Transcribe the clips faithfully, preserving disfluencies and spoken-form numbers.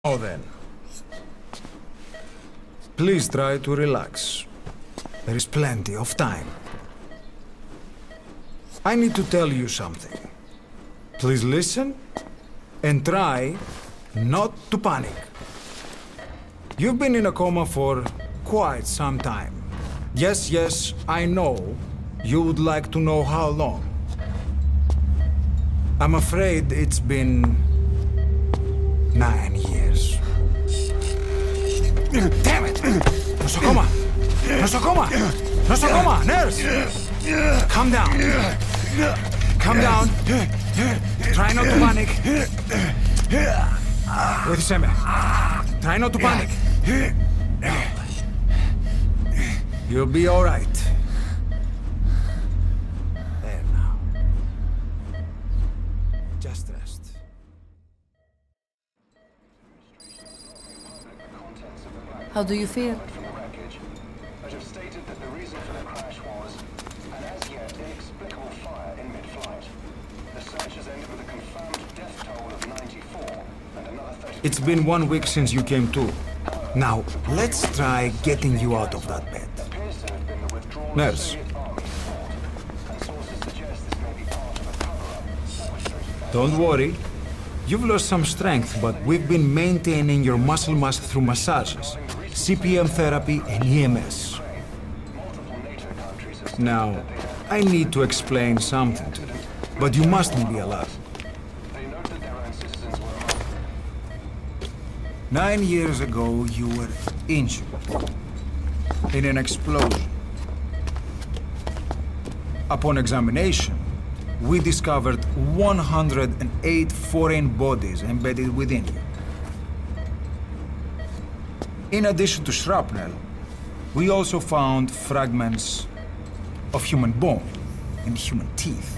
Now then, please try to relax. There is plenty of time. I need to tell you something. Please listen and try not to panic. You've been in a coma for quite some time. Yes, yes, I know you would like to know how long. I'm afraid it's been nine years. Damn it! Nosocoma! Nosocoma! Nosocoma! Nurse! Calm down. Calm down. Try not to panic. Βοήθησέ με. Try not to panic. You'll be all right. There now. Just rest. How do you feel? But have stated that the reason for the crash was an as yet inexplicable fire in mid-flight. The search has ended with a confirmed death toll of ninety-four and another thirty. It's been one week since you came to. Now, let's try getting you out of that bed. Appears to have been the withdrawal Nurse. of Soviet army support, and sources suggest this may be part of a cover-up orchestrated by Don't worry. You've lost some strength, but we've been maintaining your muscle mass through massages, C P M therapy, and E M S. multiple NATO countries have Now, I need to explain something to you, but you mustn't be alarmed. they note that their own citizens were Nine years ago, you were injured in an explosion. Upon examination, we discovered one hundred eight foreign bodies embedded within you. In addition to shrapnel, we also found fragments of human bone and human teeth.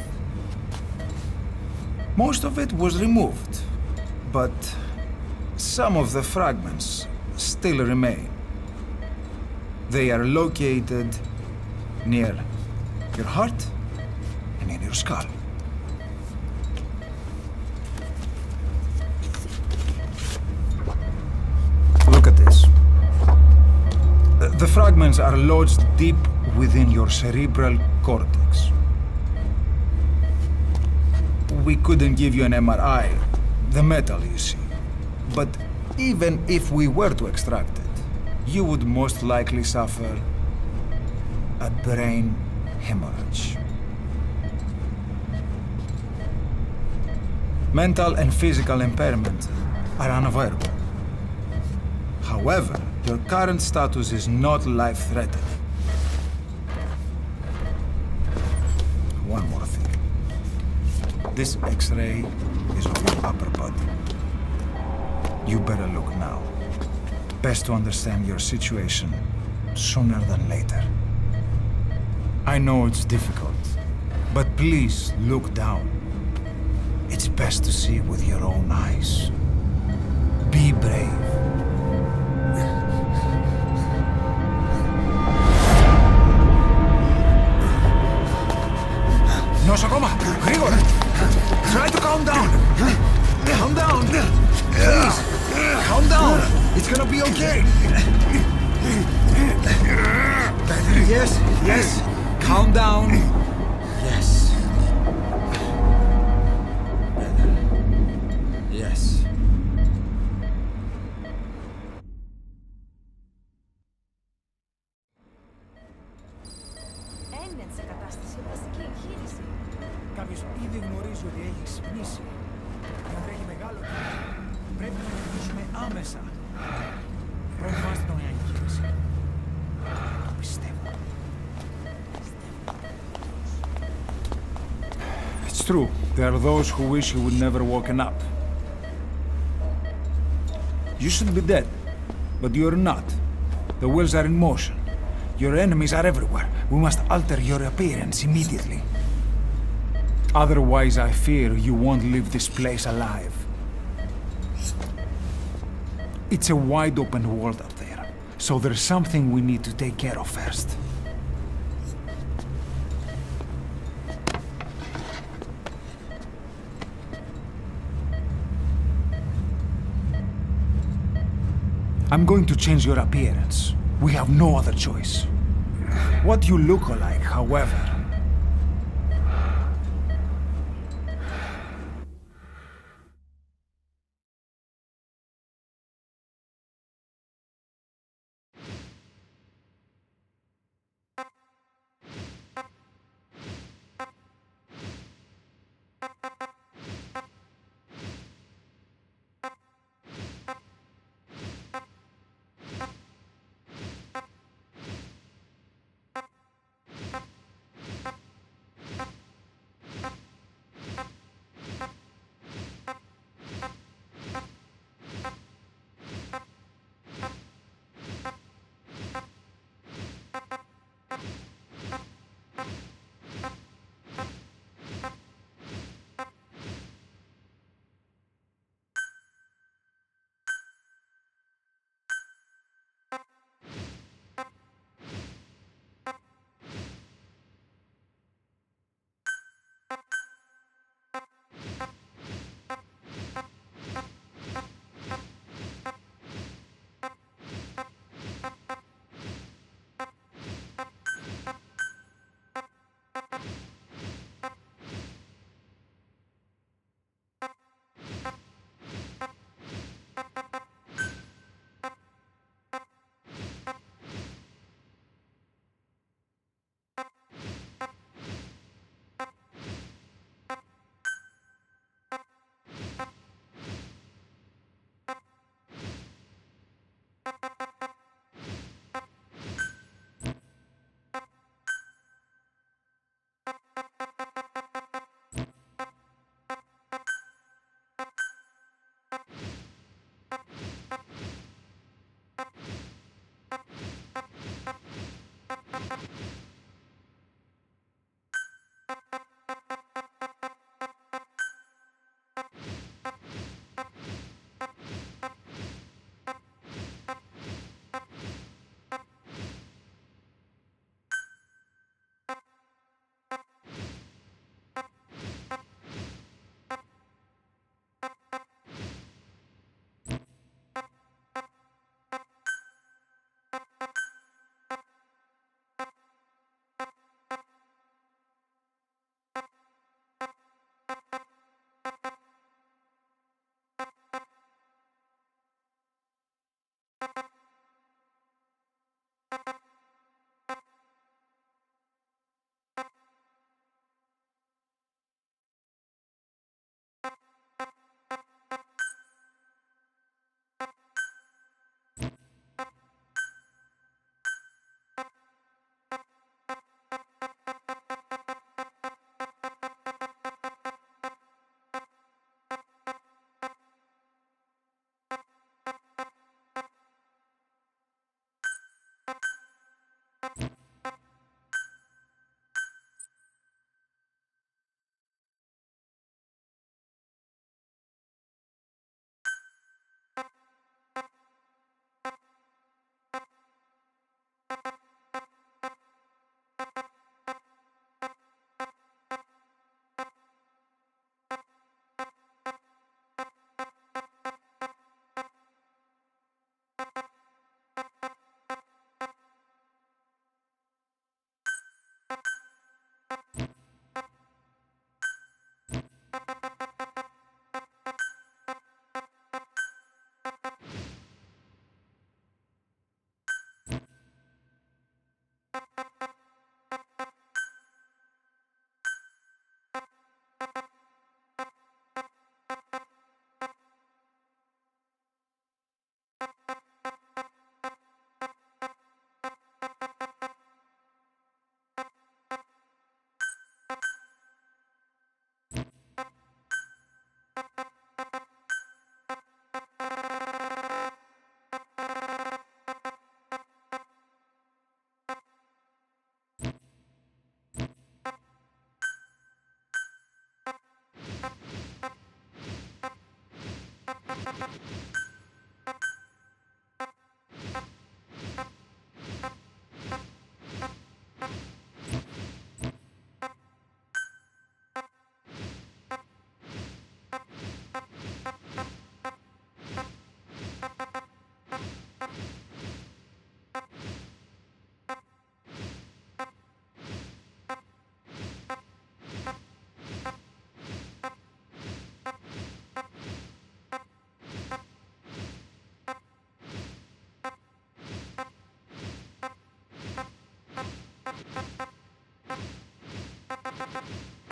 Most of it was removed, but some of the fragments still remain. They are located near your heart and in your skull. Look at this. The fragments are lodged deep within your cerebral cortex. We couldn't give you an M R I, the metal, you see. But even if we were to extract it, you would most likely suffer a brain hemorrhage. Mental and physical impairment are unavoidable. However, your current status is not life-threatening. One more thing. This X-ray is of your upper body. You better look now. Best to understand your situation sooner than later. I know it's difficult, but please look down. It's best to see with your own eyes. Be brave. Nosocoma! Grigor! Try to calm down! Calm down! Please! Calm down! It's gonna be okay! Yes, yes! Calm down! Yes. Yes. Έμεινε σε κατάσταση βασική εγχείρηση. Κάποιος ήδη γνωρίζει ότι έχει ξυπνήσει. Και αν τρέχει μεγάλο κίνδυνο, πρέπει να ενεργήσουμε άμεσα. Προετοιμάστε τον για εγχείρηση. Το πιστεύω. It's true. There are those who wish you would never woken up. You should be dead, but you're not. The wheels are in motion. Your enemies are everywhere. We must alter your appearance immediately. Otherwise, I fear you won't leave this place alive. It's a wide open world up there, so there's something we need to take care of first. I'm going to change your appearance. We have no other choice. What you look like, however,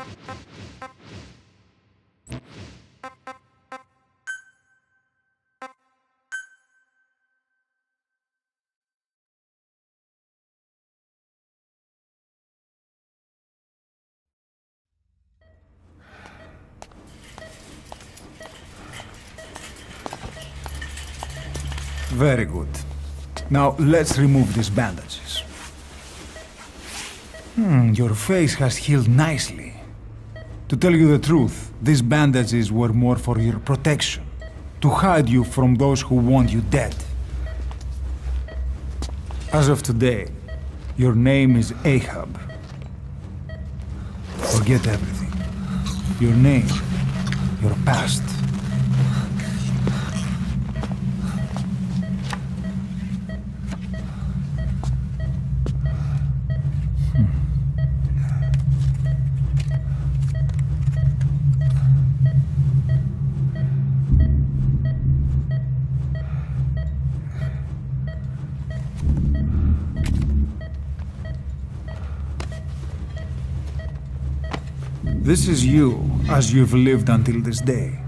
Very good. Now let's remove these bandages. Hmm, your face has healed nicely. To tell you the truth, these bandages were more for your protection, to hide you from those who want you dead. As of today, your name is Ahab. Forget everything. Your name, your past. This is you, as you've lived until this day.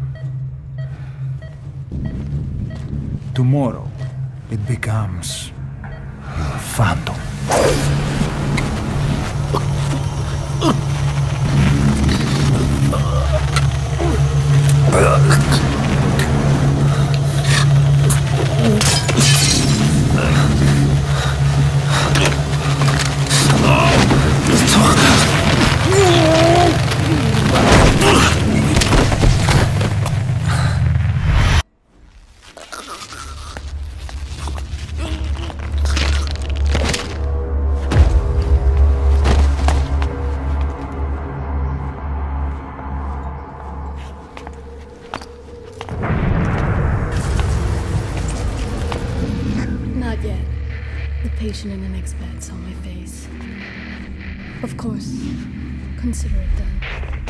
Tomorrow, it becomes your phantom. Patient in the next bed saw my face. Of course, consider it done.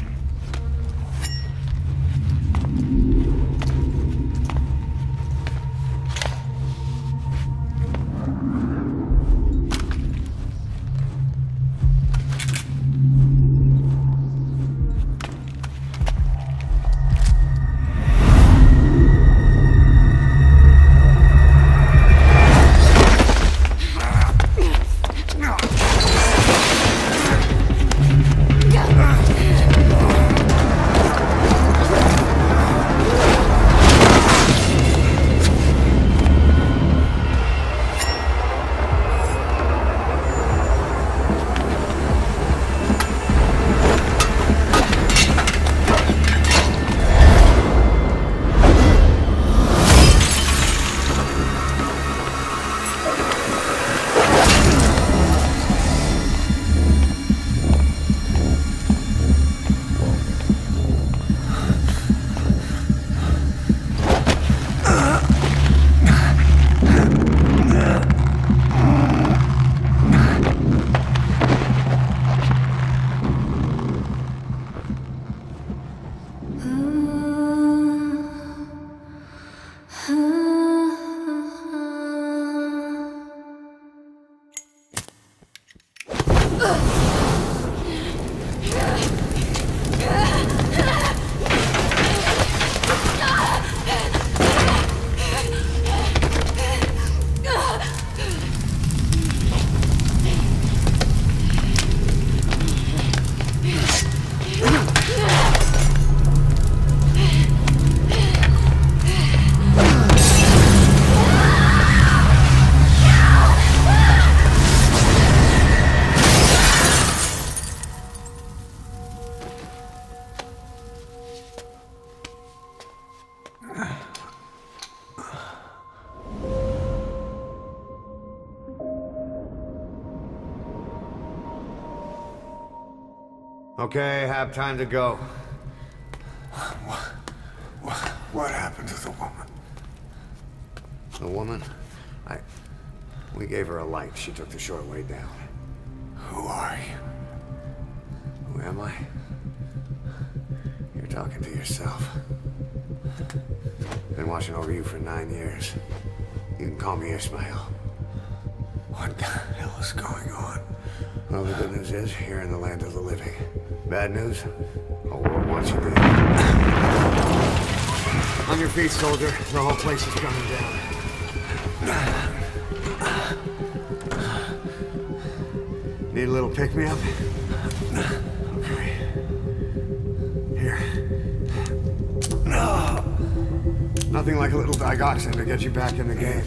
Okay, have time to go. What, what, what happened to the woman? The woman? I... We gave her a light. She took the short way down. Who are you? Who am I? You're talking to yourself. Been watching over you for nine years. You can call me Ishmael. What the hell is going on? Well, the good news is, you're in the land of the living. Bad news? The world wants you dead. On your feet, soldier. The whole place is coming down. Need a little pick-me-up? Okay. Here. No. Nothing like a little digoxin to get you back in the game.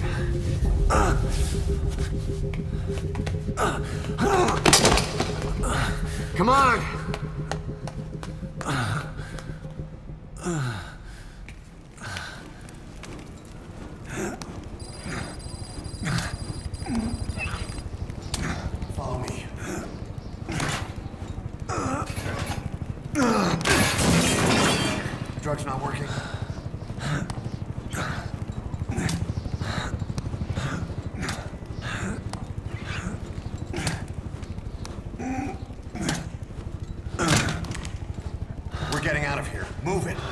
Come on! Follow me. Drug's not working. We're getting out of here. Move it.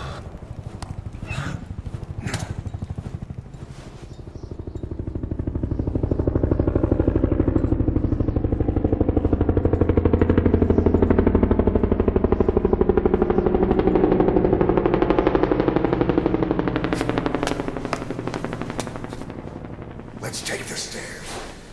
Let's take the stairs.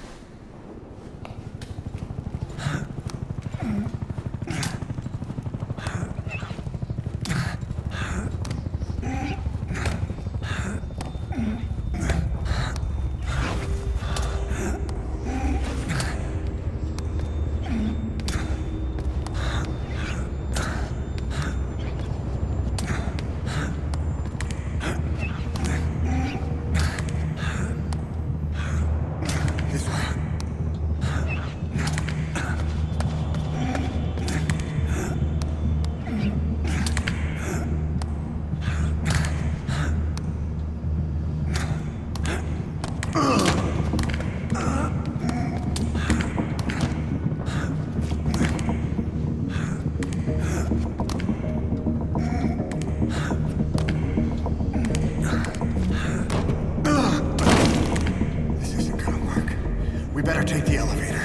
We better take the elevator.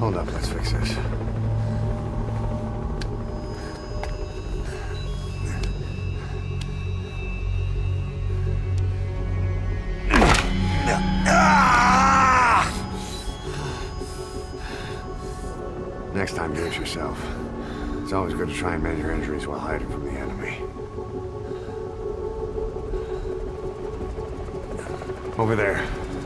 Hold up, let's fix this. Next time, do it yourself. It's always good to try and mend your injuries while hiding from the enemy. Over there.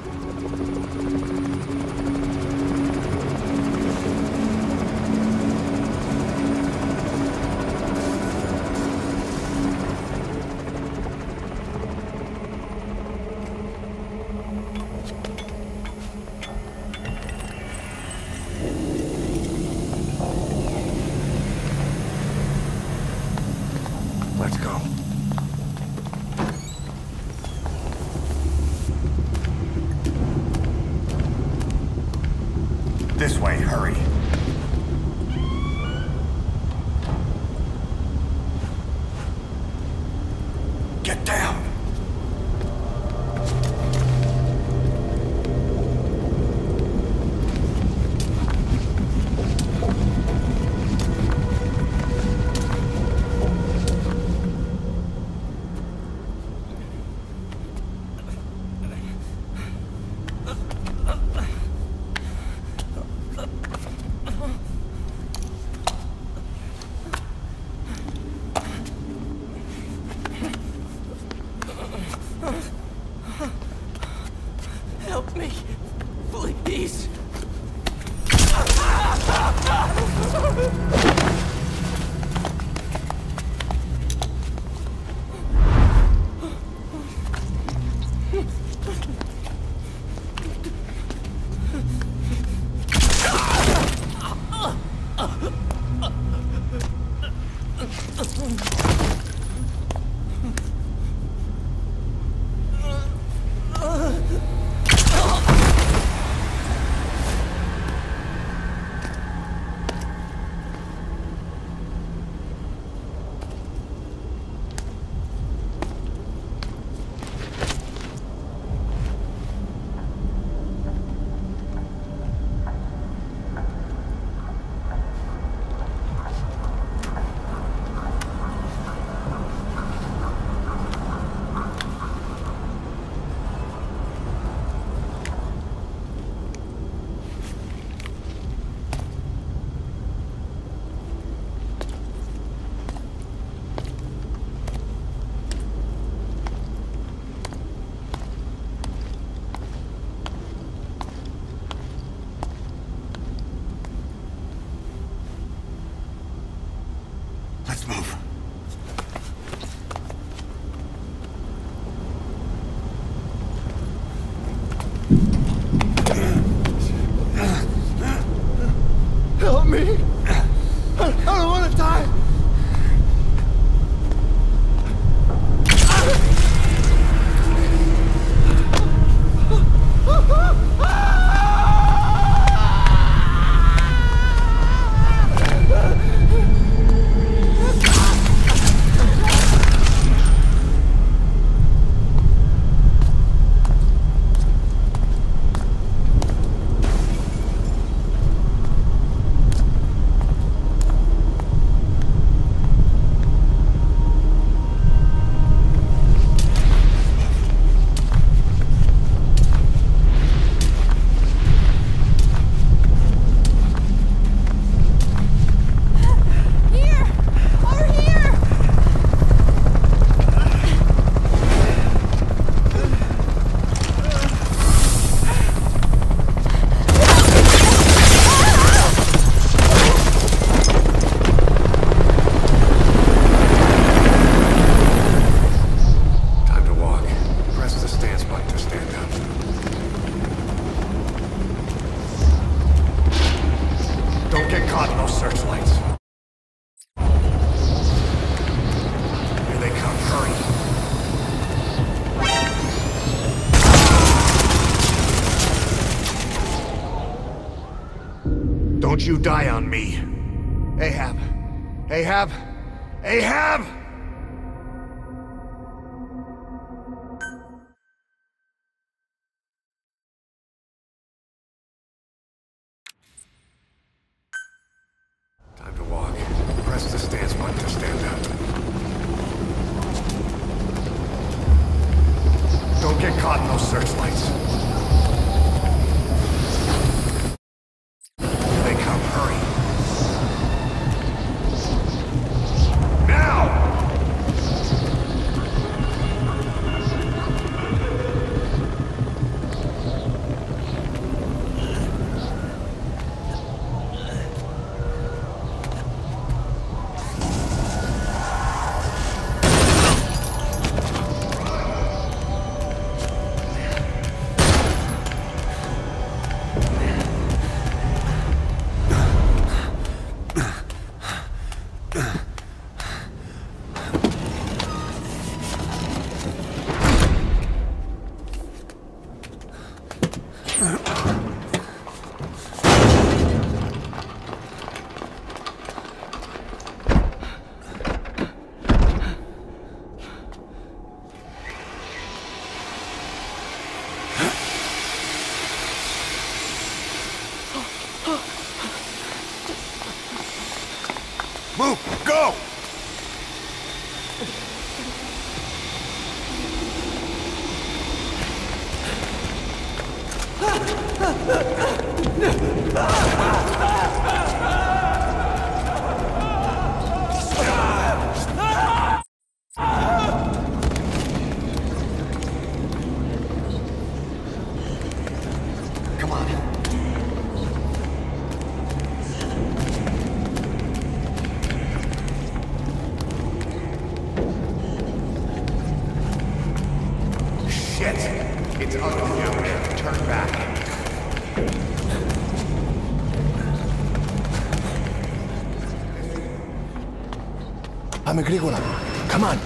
Let's go. This way, hurry. Get down! Help me, please. Let's move. Help me! I, I don't want to die! Don't you die on me. Ahab. Ahab. Ahab! Those searchlights. Here they come, hurry. Now! Move! Go! Come on. Shit! It's unfamiliar. Turn back. Πάμε γρήγορα. Come on.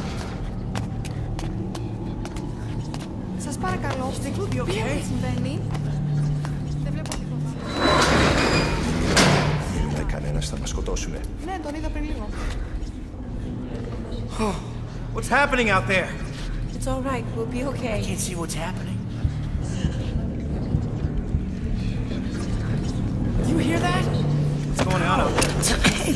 Σας παρακαλώ, τι συμβαίνει? Δεν βλέπω τίποτα. Δεν κανένας θα μας σκοτώσουνε. Ναι, τον είδα πριν λίγο. What's happening out there? It's all right, we'll be okay. Can't see what's happening. You hear that? What's going on out there? Hey!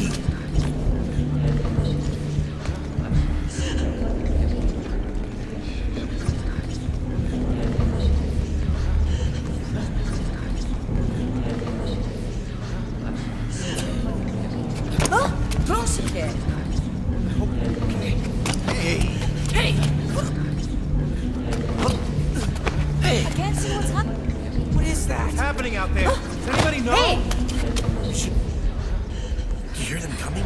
Πρόσεχε! Hey! Hey! Hey! I can't see what's happening. What is that? What's happening out there? Does anybody know? Hey! You should... You hear them coming?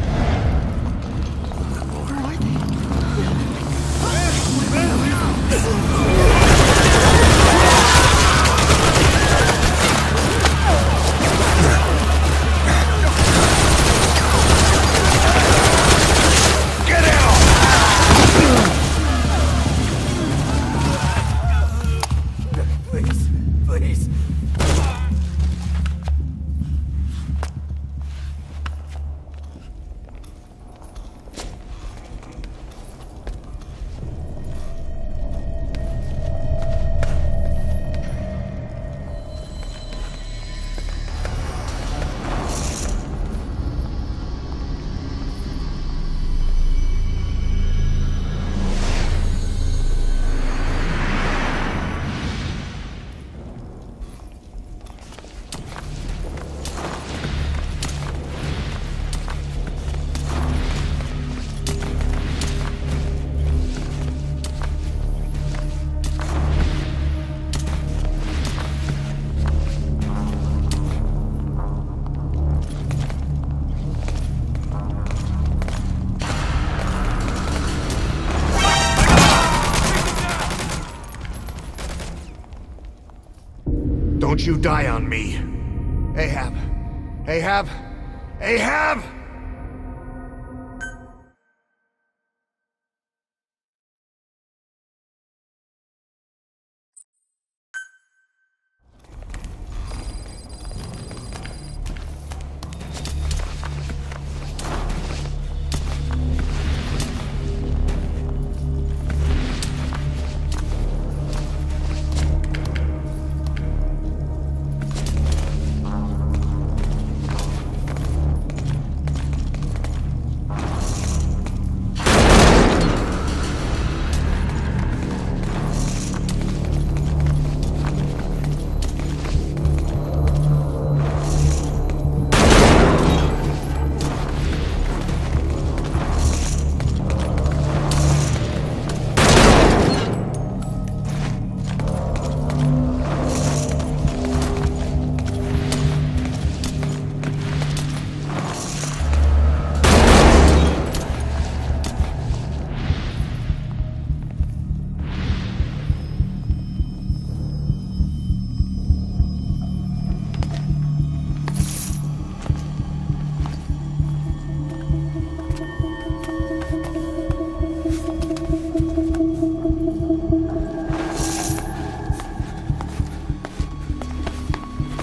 Please, please. Don't you die on me. Ahab. Ahab. Ahab!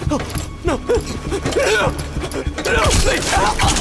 No! No! No, please!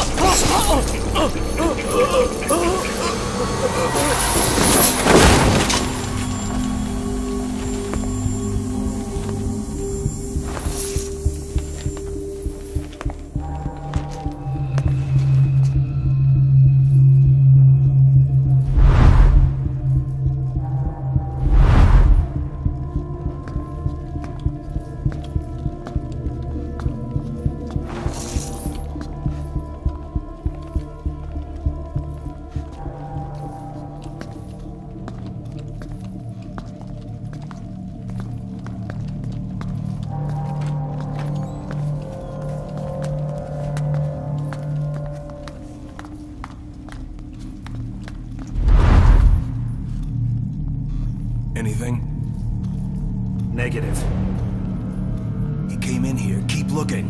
Anything? Negative. He came in here. Keep looking.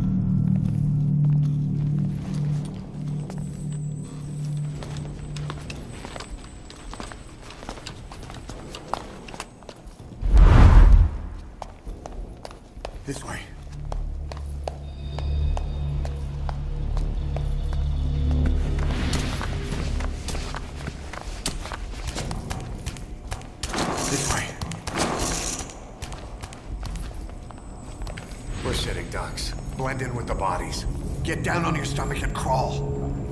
This way. This way. We're sitting ducks. Blend in with the bodies. Get down on your stomach and crawl.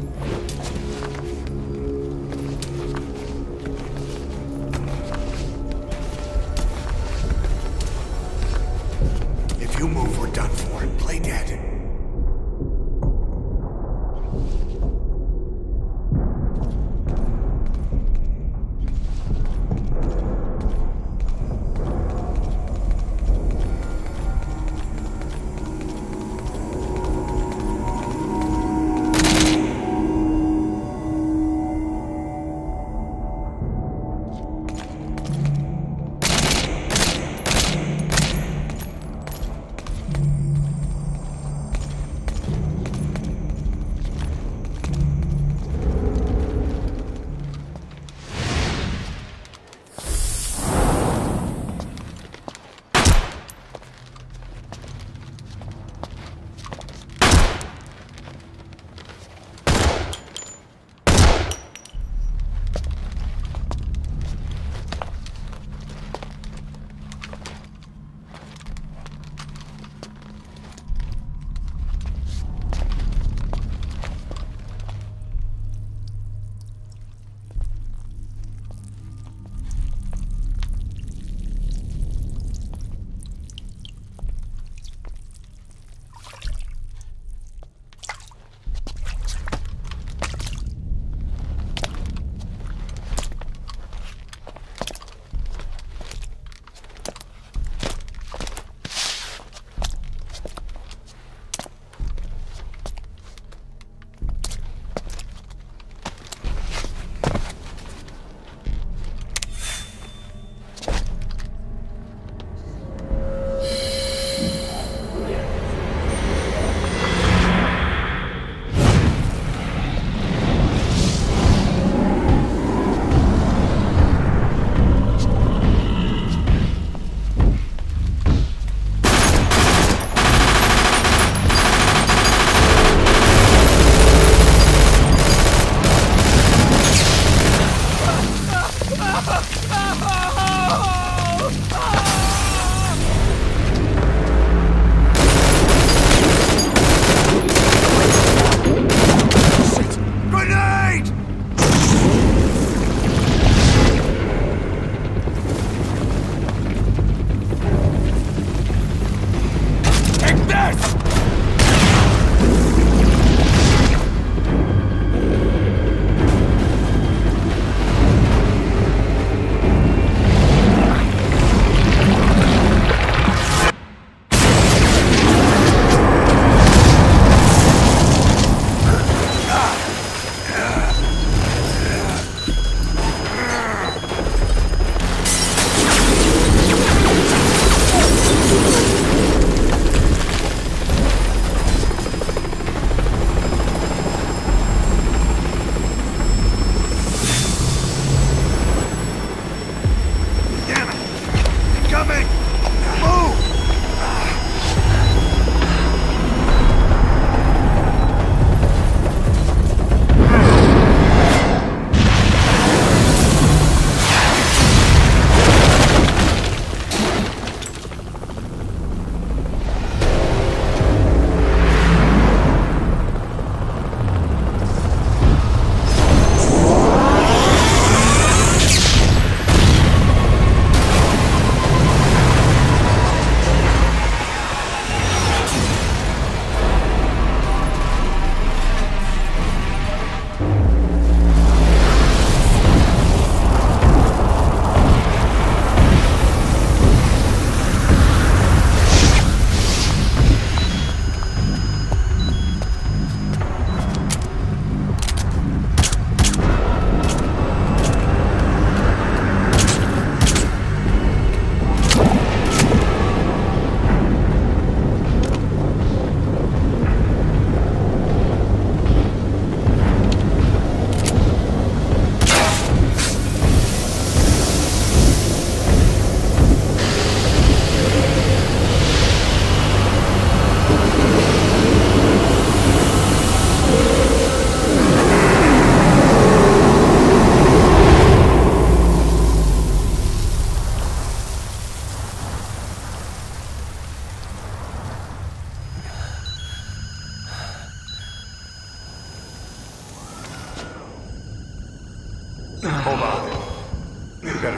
If you move, we're done for. Play dead.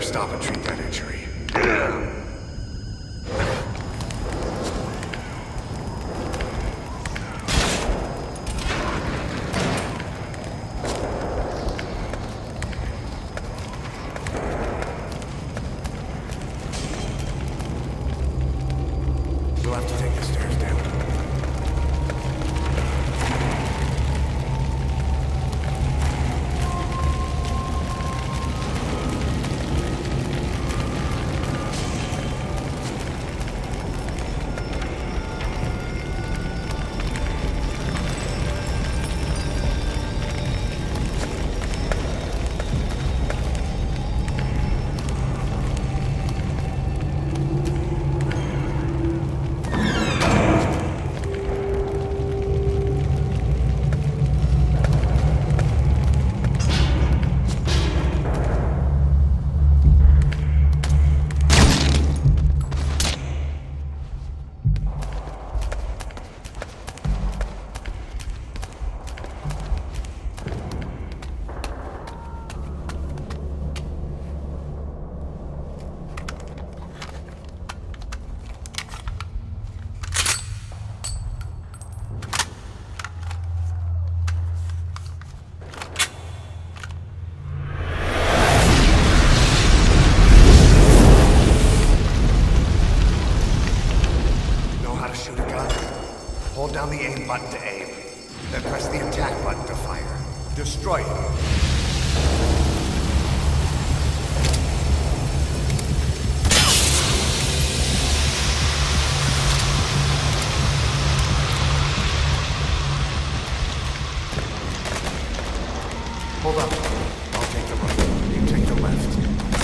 stop and treat that injury. We'll have to take the stairs down. Hold down the aim button to aim, then press the attack button to fire. Destroy it. Hold up. I'll take the right. You take the left.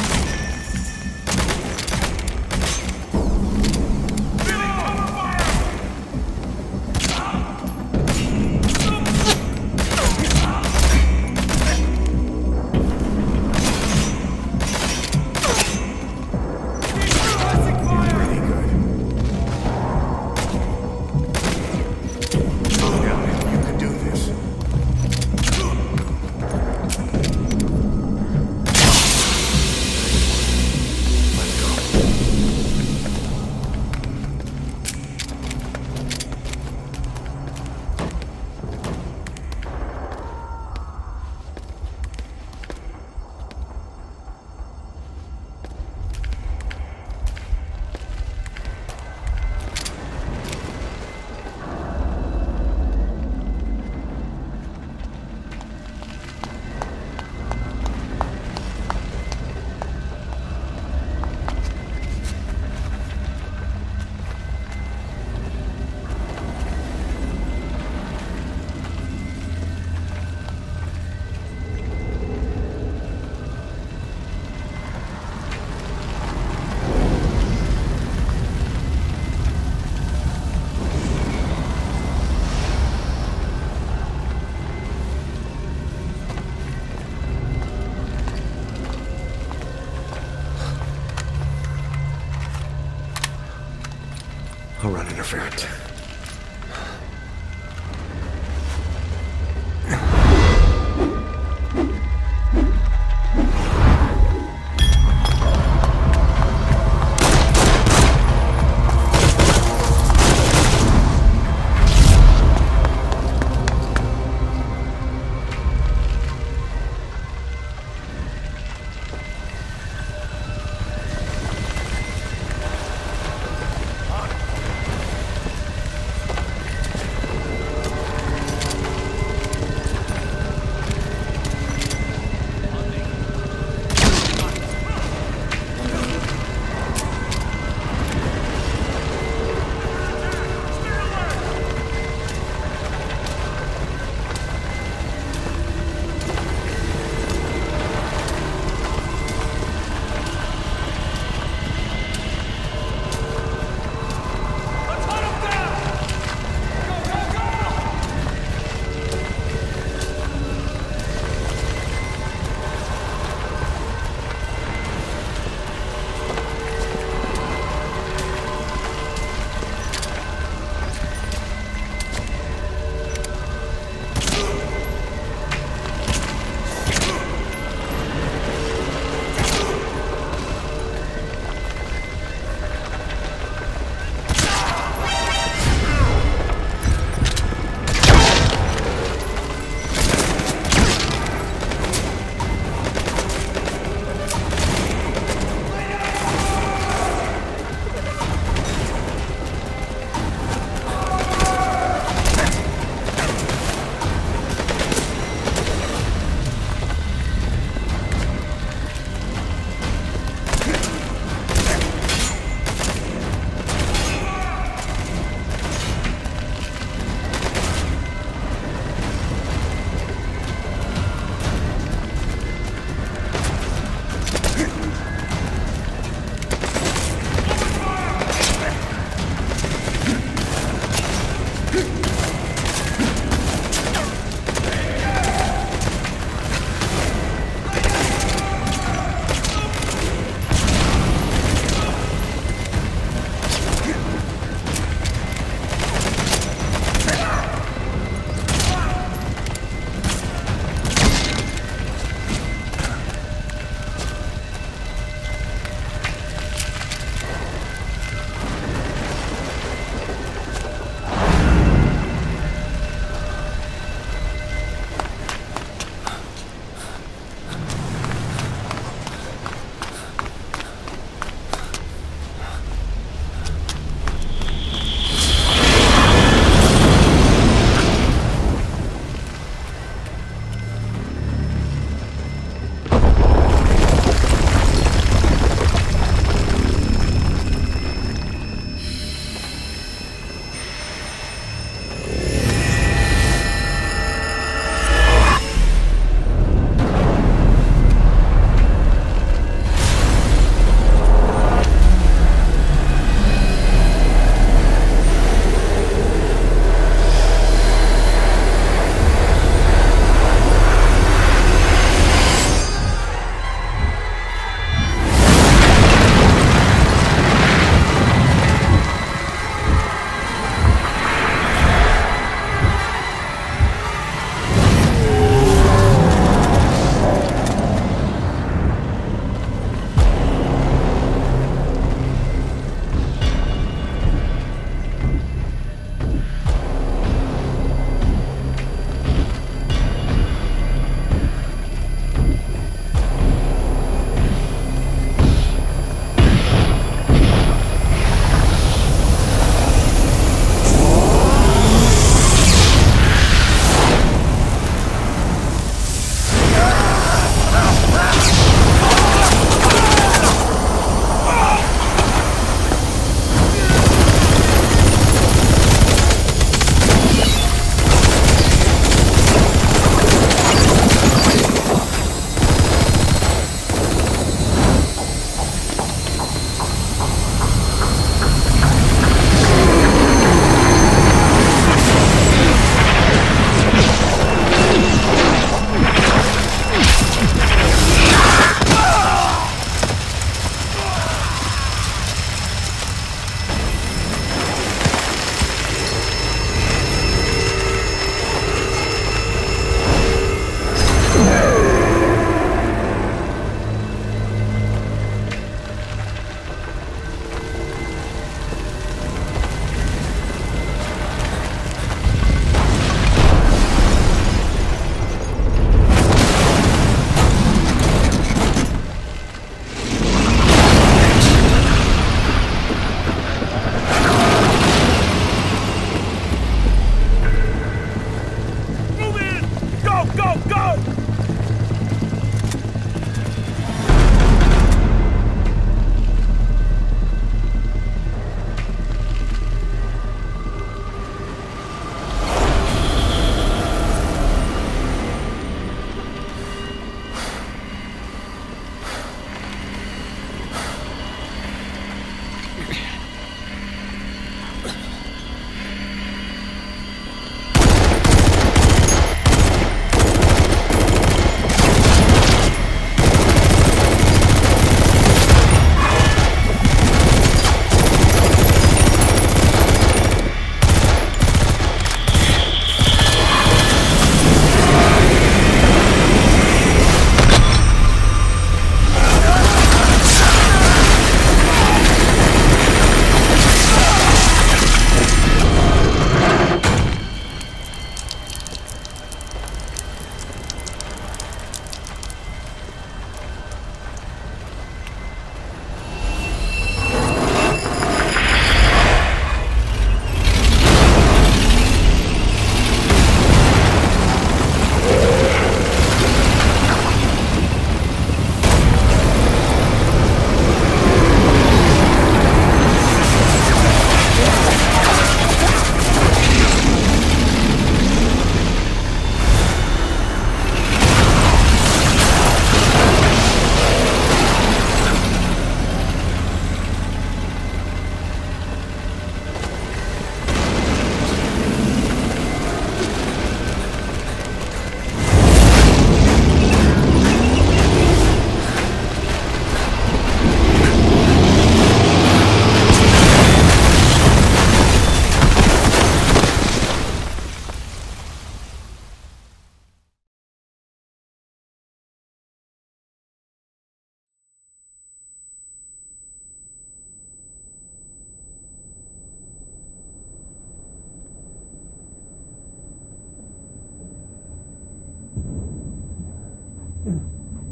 I'll run interference.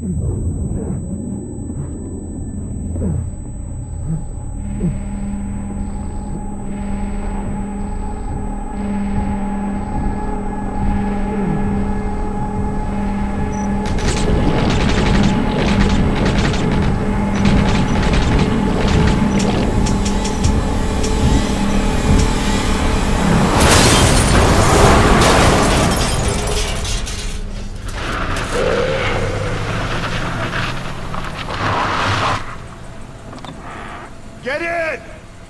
Get in!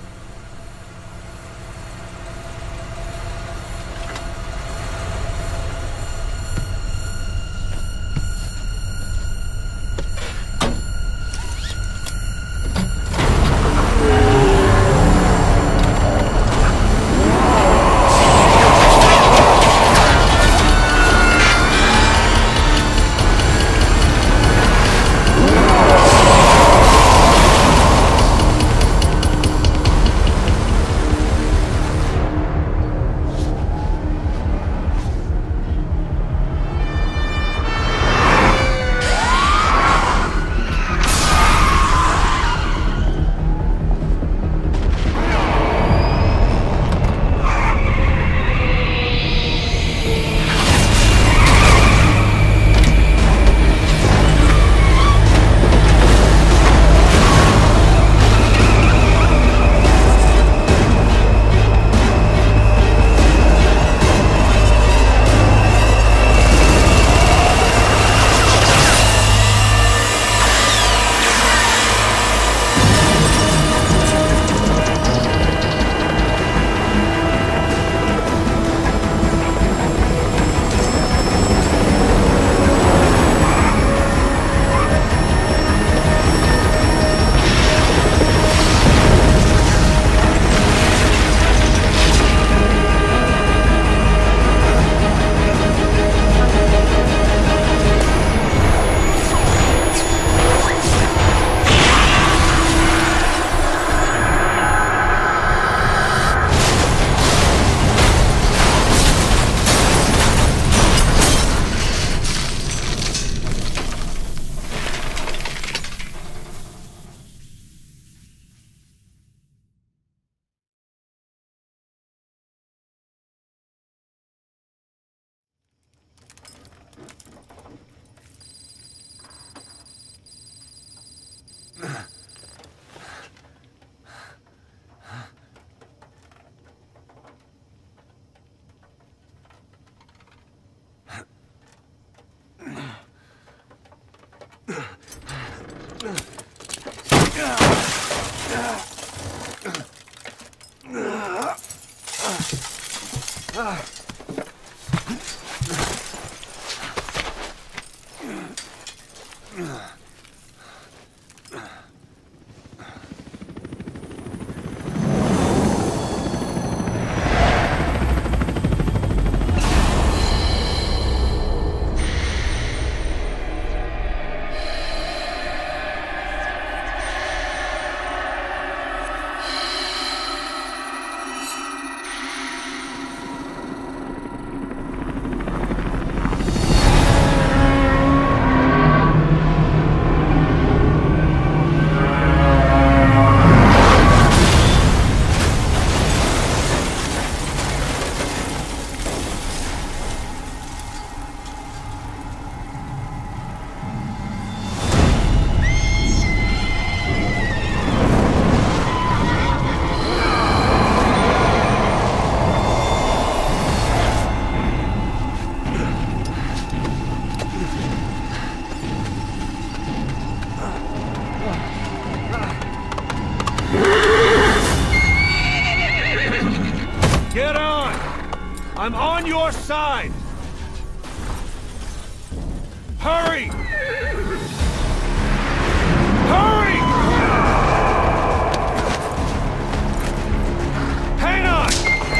I'm on your side! Hurry! Hurry! Hang on!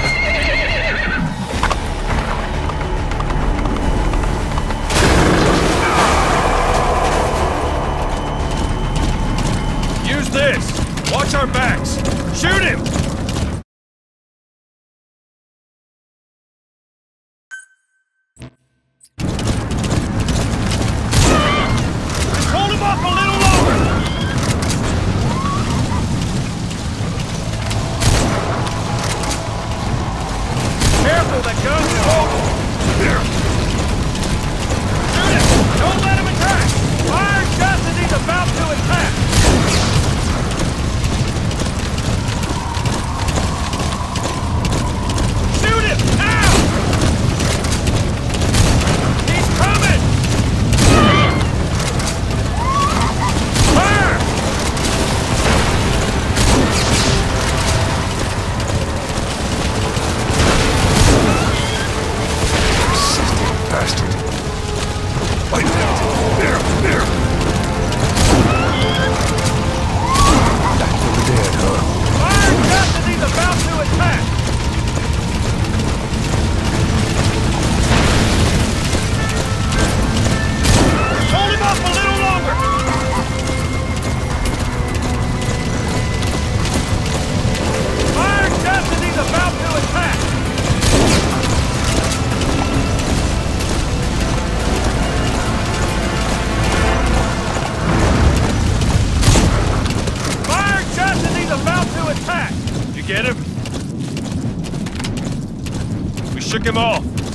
Use this! Watch our backs! Shoot him! hostile that goes forward! Shoot him! Don't let him attack! Fire just as he's about to attack! Shoot him! Now! He's coming! Fire! Bastard. Wait, there, there. Back from the dead, huh? Fire just as he's about to attack! Hold him up a little longer! Fire just as he's about to attack! Fire just as he's about to attack! You get him? We shook him off.